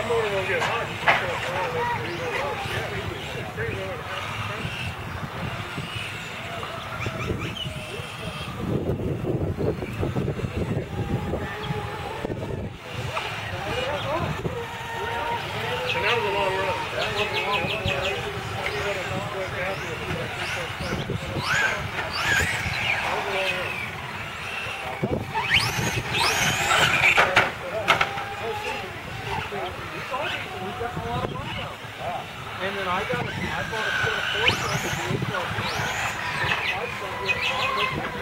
motor won't get hot. You just don't throw it. And that was a long run. That was a long run. And then I bought a set of 4 trucks.